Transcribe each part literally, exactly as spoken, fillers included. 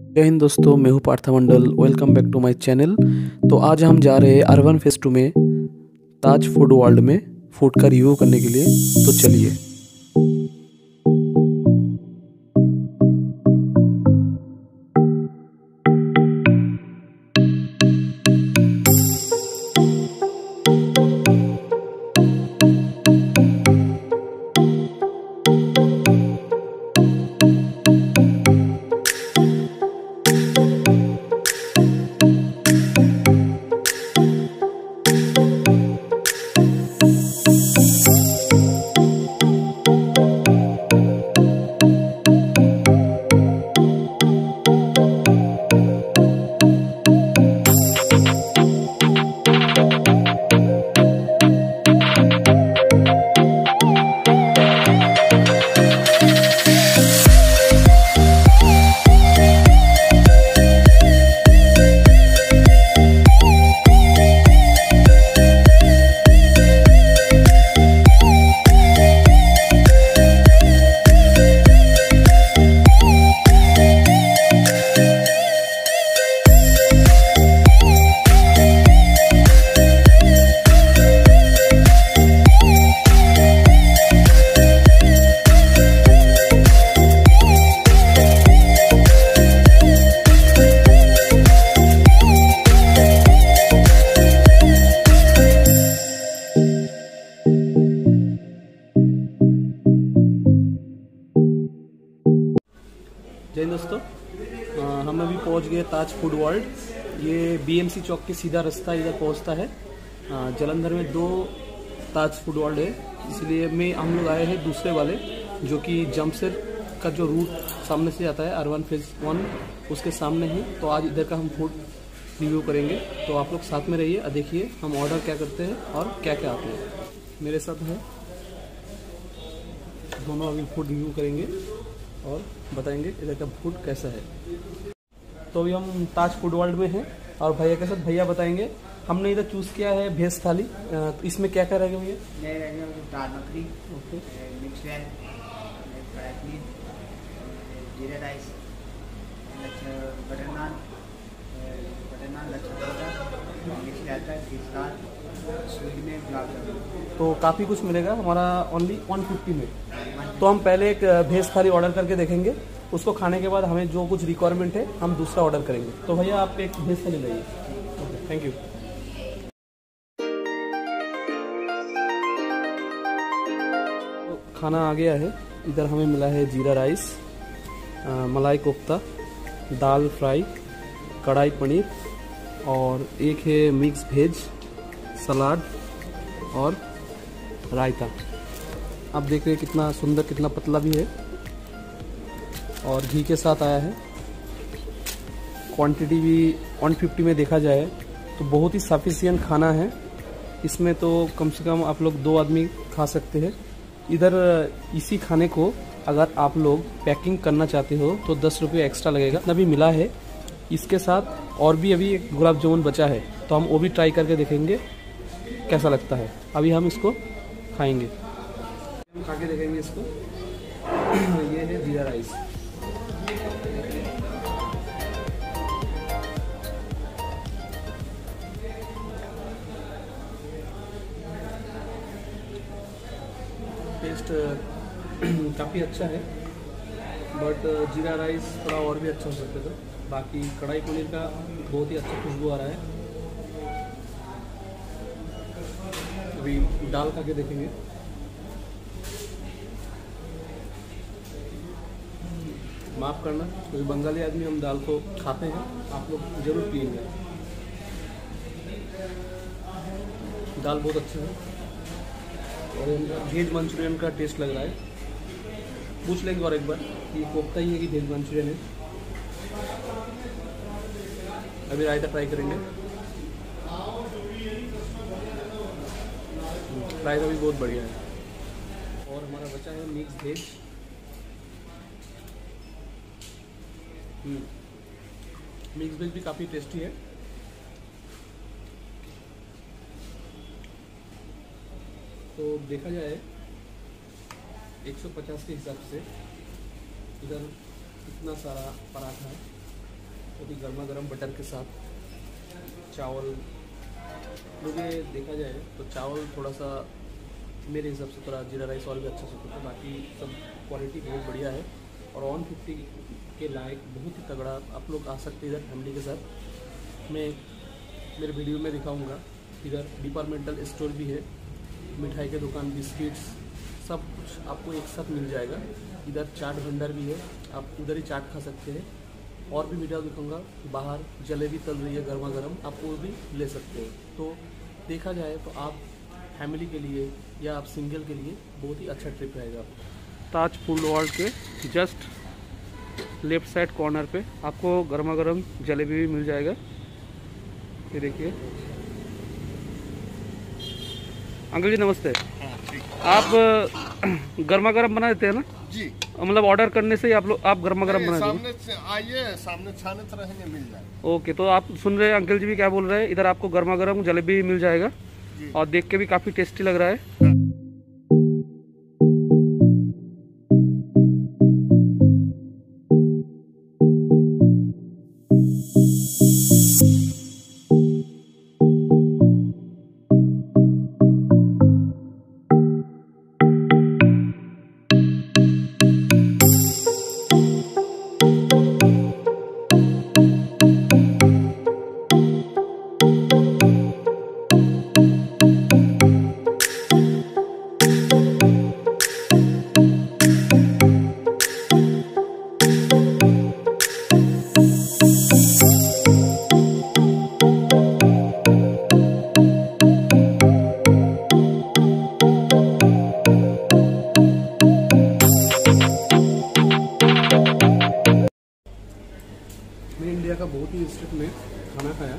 जय हिंद दोस्तों, मैं हूँ Partha Mandal. Welcome back to my channel. तो आज हम जा रहे हैं अर्बन फेस्ट टू में ताज फूड वर्ल्ड में फूड का रिव्यू करने के लिए। तो चलिए। जय दोस्तों, आ, हम अभी पहुंच गए ताज फूड वर्ल्ड। ये बीएमसी चौक के सीधा रास्ता इधर पहुंचता है। आ, जालंधर में दो ताज फूड वर्ल्ड है, इसलिए में हम लोग आए हैं दूसरे वाले, जो कि जमशेद का जो रूट सामने से आता है अर्बन फेज वन, उसके सामने ही। तो आज इधर का हम फूड रिव्यू करेंगे, तो आप लोग साथ में रहिए और देखिए हम ऑर्डर क्या करते हैं और क्या क्या आते हैं। मेरे साथ है, दोनों अभी फूड रिव्यू करेंगे और बताएंगे इधर का फूड कैसा है। तो अभी हम ताज फूड वर्ल्ड में हैं और भैया के साथ भैया बताएंगे। हमने इधर चूज़ किया है वेज थाली। तो इसमें क्या क्या रहेगा भैया? ये रहेगा दाल मखनी, okay, mix veg, fry paneer, जीरा rice, butter naan, butter naan, लच्छा पराठा, मिक्स रायता, फिश दाल, स्वीट में गुलाब जामुन। तो काफ़ी कुछ मिलेगा हमारा ओनली वन फिफ्टी में। तो हम पहले एक वेज थाली ऑर्डर करके देखेंगे, उसको खाने के बाद हमें जो कुछ रिक्वायरमेंट है हम दूसरा ऑर्डर करेंगे। तो भैया आप एक वेज थाली लाइए। Okay, thank you. तो खाना आ गया है। इधर हमें मिला है जीरा राइस, आ, मलाई कोफ्ता, दाल फ्राई, कढ़ाई पनीर और एक है मिक्स वेज, सलाद और रायता। आप देख रहे हैं कितना सुंदर, कितना पतला भी है और घी के साथ आया है। क्वांटिटी भी वन फिफ्टी में देखा जाए तो बहुत ही सफिशिएंट खाना है। इसमें तो कम से कम आप लोग दो आदमी खा सकते हैं। इधर इसी खाने को अगर आप लोग पैकिंग करना चाहते हो तो दस रुपये एक्स्ट्रा लगेगा। अभी मिला है इसके साथ और भी अभी एक गुलाब जामुन बचा है, तो हम वो भी ट्राई करके देखेंगे कैसा लगता है। अभी हम इसको खाएंगे, हम खा के देखेंगे इसको। ये है जीरा राइस। टेस्ट काफ़ी अच्छा है, बट जीरा राइस थोड़ा और भी अच्छा हो सकता था। बाकी कढ़ाई पनीर का बहुत ही अच्छा खुशबू आ रहा है। अभी दाल खा के देखेंगे। माफ़ करना, क्योंकि बंगाली आदमी हम दाल को खाते हैं, आप लोग जरूर पिएंगे। दाल बहुत अच्छा है और वेज मंचूरियन का टेस्ट लग रहा है। पूछ लेंगे और एक बार कि कोफ्ता ही है कि वेज मंचूरियन है। अभी रायता ट्राई करेंगे। रायता भी बहुत बढ़िया है। और हमारा बचा है मिक्स वेज। मिक्स वेज भी काफ़ी टेस्टी है। तो देखा जाए एक सौ पचास के हिसाब से इधर इतना सारा पराठा है बहुत ही गर्मा गर्म बटर के साथ चावल। मुझे देखा जाए तो चावल थोड़ा सा मेरे हिसाब से थोड़ा जीरा राइस और भी अच्छा सकता है, बाकी सब क्वालिटी बहुत बढ़िया है और वन फिफ्टी के लायक बहुत ही तगड़ा। आप लोग आ सकते हैं इधर फैमिली के साथ। मैं मेरे वीडियो में दिखाऊंगा। इधर डिपार्टमेंटल स्टोर भी है, मिठाई के दुकान, बिस्किट्स, सब कुछ आपको एक साथ मिल जाएगा। इधर चाट भंडार भी है, आप उधर ही चाट खा सकते हैं। और भी वीडियो दिखाऊंगा। बाहर जलेबी तल रही है गर्मा गर्म, आप वो भी ले सकते हैं। तो देखा जाए तो आप फैमिली के लिए या आप सिंगल के लिए बहुत ही अच्छा ट्रिप रहेगा। ताज फूड वर्ल्ड के जस्ट लेफ्ट साइड कॉर्नर पे आपको गर्मा गर्म जलेबी भी मिल जाएगा। ये देखिए। अंकल जी नमस्ते। आप गर्मा गर्म बना देते हैं ना जी? मतलब ऑर्डर करने से ही आप लोग आप गर्मा गर्म बना सामने से आइए, सामने छाने रहेंगे, मिल जाए। ओके, तो आप सुन रहे हैं अंकल जी भी क्या बोल रहे हैं। इधर आपको गर्मा गर्म जलेबी भी मिल जाएगा और देख के भी काफ़ी टेस्टी लग रहा है। मैं इंडिया का बहुत ही स्टेट में खाना खाया,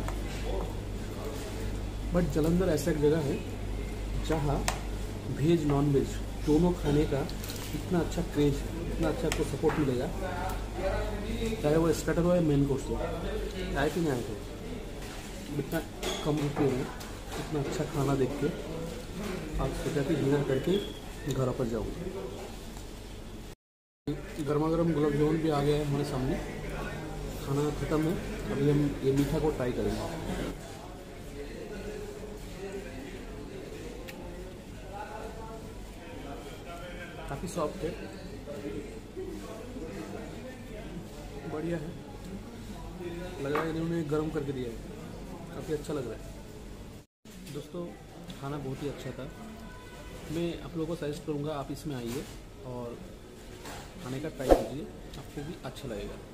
बट जालंधर ऐसा एक जगह है जहाँ वेज नॉन वेज दोनों खाने का इतना अच्छा क्रेज है, इतना अच्छा आपको सपोर्ट मिलेगा। चाहे वो स्टार्टर हो या मेन कोर्स हो, आए कि नहीं आए थे, इतना कम रुपये में इतना अच्छा खाना देख के आप सोचा कि डिनर करके घर पर जाऊँगा। गर्मा गर्म गुलाब जामुन भी आ गया है हमारे सामने। खाना ख़त्म है, अभी हम ये मीठा को ट्राई करेंगे। काफ़ी सॉफ्ट है, बढ़िया है, लग रहा है इन्होंने गर्म करके दिया है, काफ़ी अच्छा लग रहा है। दोस्तों खाना बहुत ही अच्छा था। मैं आप लोगों को सजेस्ट करूँगा आप इसमें आइए और खाने का ट्राई कीजिए, आपको भी अच्छा लगेगा।